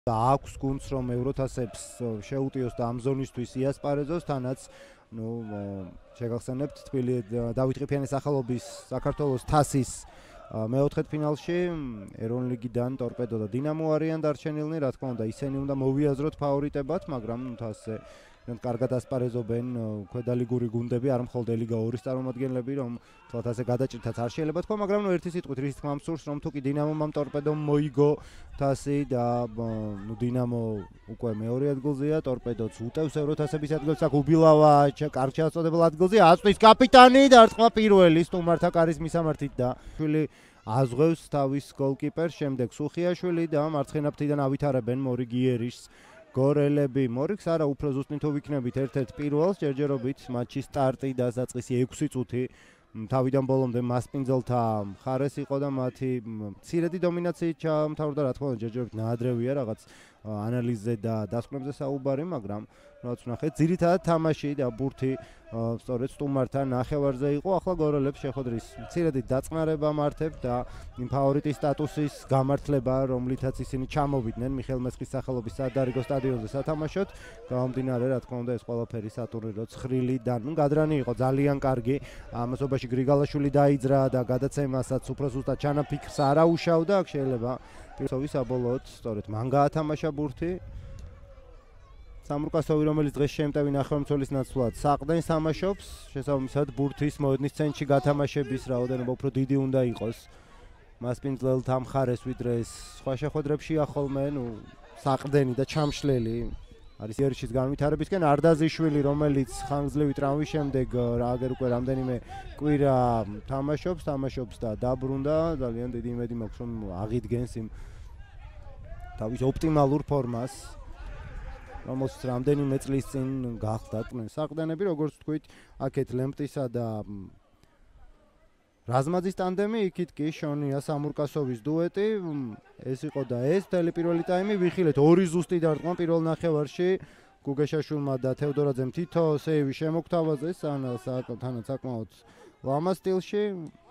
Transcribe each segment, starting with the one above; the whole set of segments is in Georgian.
და აქვს გუნდს რომ ევროთასებს შეუტიოს და ამ ზონისთვის იასპარეზოს, თანაც შეგახსენებთ დავით ყიფიანის სახელობის საქართველოს თასის მეოთხედ ფინალში ეროვნული ლიგიდან ტორპედო და დინამო არიან დარჩენილნი, რა თქმა უნდა, ისინი უნდა მოვიაზროთ ფავორიტებად, მაგრამ თასზე კარგად ასპარეზობენ ქვედალიგური გუნდები, არ მხოლოდ ელიგა 2-ის წარმომადგენლები, რომ თვალთ ასე გადაჭრითაც არ შეიძლება თქვა, მაგრამ ერთი სიტყვით რის თქმა მსურს, რომ თუ კი დინამომ ამ ტორპედომ მოიგო თასი და დინამო უკვე მეორე ადგილზეა, ტორპედოც უტევს ევროთასების ადგილს, აქ უბილავა კარგ შეაწოდებულ ადგილზე, აწვის კაპიტანი და არწყვა პირველი სტუმართა კარის მისამართით და შვილი აზღვევს თავის გოლკიპერს, შემდეგ სუხიაშვილი და მარცხენა ფრთიდან ავითარებენ მორიგიერის გორელები. მორიგს არა უფრო ზუსტი თუ ვიქნებით ერთ-ერთ პირველს, ჯერჯერობით მატჩის სტარტი და დასაწყისი 6 წუთი თავიდან ბოლომდე მასპინძელთა მხარეს იყო და მათი მცირედი დომინაციით ჩამთავრდა, რა თქმა უნდა, ჯერჯერობით ნაადრევია რაღაც ანალიზზე და დასკვნებზე საუბარი, მაგრამ რაც ვნახეთ, ძირითადად თამაში და ბურთი სწორედ სტუმართა ნახევარზე იყო. ახლა გორელებს შეხვედრის მცირედი დაწყნარება მართებ და იმ ფავორიტის სტატუსის გამართლება, რომლითაც ისინი ჩამოვიდნენ მიხეილ მესხის სახელობის სადარიგო სტადიონზე სათამაშოდ, გამომდინარე, რა თქმა უნდა, ეს ყველაფერი სატურნირო ცხრილი და გადრანი იყო ძალიან კარგი. ამასობაში გრიგალაშვილი დაიძრა და გადაცემასაც უფრო ზუსტად ჩანაფიქრს არ აუშავდა, აქ შეიძლება პირსოვი საბოლოოდ სწორედ მან გაათამაშა ბურთი. სამრუკასოვი, რომელიც დღეს შემტევი ნახევარმცველის ნაცვლად საყდენს თამაშობს, შესაბამისად ბურთის მოედნის ცენტრში გათამაშების რაოდენობა უფრო დიდი უნდა იყოს. მასპინძლელთა მხარეს ვიდრე სხვა შეხვედრებში ახოლმე, საყდენი და ჩამშლელი არის ერიშის განვითარებისკენ. არდაზიშვილი, რომელიც ხანგრძლივი ტრამვის შემდეგ აგერ უკვე რამდენიმე კვირა თამაშობს და დაბრუნდა, ძალიან დიდი იმედი მაქვს, რომ აღიდგენს იმ თავის ოპტიმალურ ფორმას, რომელსაც რამდენიმე წლის წინ გახდა. საყდენები, როგორც ვთქვით, აქეთ ლემპტისა და რაზმაძის ტანდემი, იქით კი შონია სამურკასოვის დუეტი. ეს იყო და ეს მთელი პირველი ტაიმი ვიხილეთ 2 ზუსტი დარტყმა პირველ ნახევარში. გუგეშაშვილმა და თევდორაძემ თითო სეივი შემოგთავაზეს, თანაც საკმაოდ ლამაზ სტილში.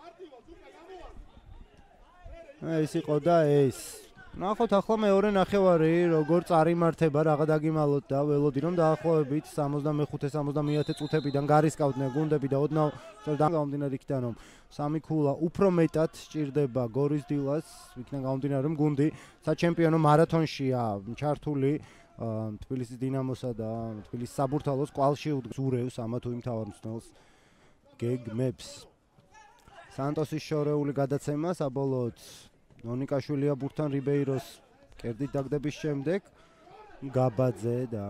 ეს იყო და ეს. ნახოთ ახლა მეორე ნახევარი, როგორ წარიმართება, რაღა დაგიმალოთ და ველოდი რომ დაახლოებით 65-70 წუთებიდან გარისკავდნენ გუნდები და ოდნავ გამომდინარე იქიდან რომ სამი ქულა უფრო მეტად სჭირდება გორის დილას, იქიდან გამომდინარე რომ გუნდი საჩემპიონო მარათონშია ჩართული თბილისის დინამოსა და თბილისის საბურთალოს კვალში უძურევს ამა თუ იმ თავარმცველს გეგმებს. სანტოსის შორეული გადაცემა საბოლოოდ ნონიკაშვილია ბურთთან რიბეიროს კერდით დაგდების შემდეგ გაბაძე და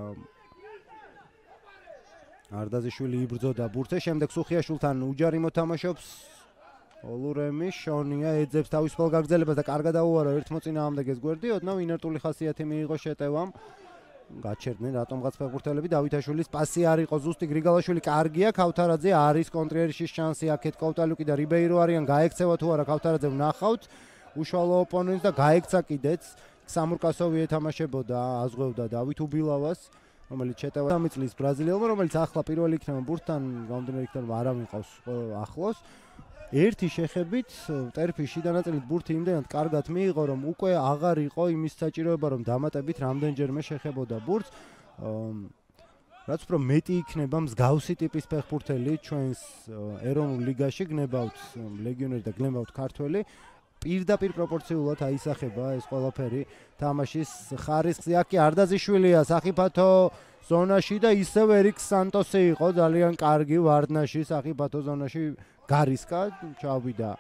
არდაზიშვილი იბრძოდა ბურთზე, შემდეგ სუხიაშვილთან უჯარი მოთამაშობს ოლურემი, შონია ეძებს თავისუფალ გაგრძელებას და კარგად აუარა ერთ მოწინააღმდეგეს გვერდი, ოდნავ ინერტული ხასიათი მიიღო შეტევამ. გაჩერდნენ რატომღაც ფეხბურთელები, დავითაშვილის პასი არ იყო ზუსტი, გრიგალაშვილი კარგია, ქავთარაძე არის კონტრიერიშის შანსი, აქეთ კოვტალუკი და რიბეირო არიან, გაექცევა თუ არა ქავთარაძე ვნახავთ. უშუალო ოპონენტს და გაექცა კიდეც სამურკასოვი ეთამაშებოდა, აზღვევდა დავით უბილავას, რომელიც შეტევა წლის ბრაზილიელმა, რომელიც ახლა პირველი იქნება ბურთთან, გამომდინარე იქიდან არავინ ყავს ახლოს. ერთი შეხებით ტერფის შიდა ნაწილით ბურთი იმდენად კარგად მიიღო, რომ უკვე აღარ იყო იმის საჭიროება, რომ დამატებით რამდენჯერმე შეხებოდა ბურთს. რაც უფრო მეტი იქნება მსგავსი ტიპის ფეხბურთელი ჩვენს ეროვნულ ლიგაში, გნებავთ ლეგიონერი და გნებავთ ქართველი, პირდაპირ პროპორციულად აისახება ეს ყველაფერი თამაშის ხარისხზე. აქ კი არდაზიშვილია საფათო ზონაში და ისევ ერიკ სანტოსი იყო ძალიან კარგი ვარდნაში საფათო ზონაში გარისკა ჩავიდა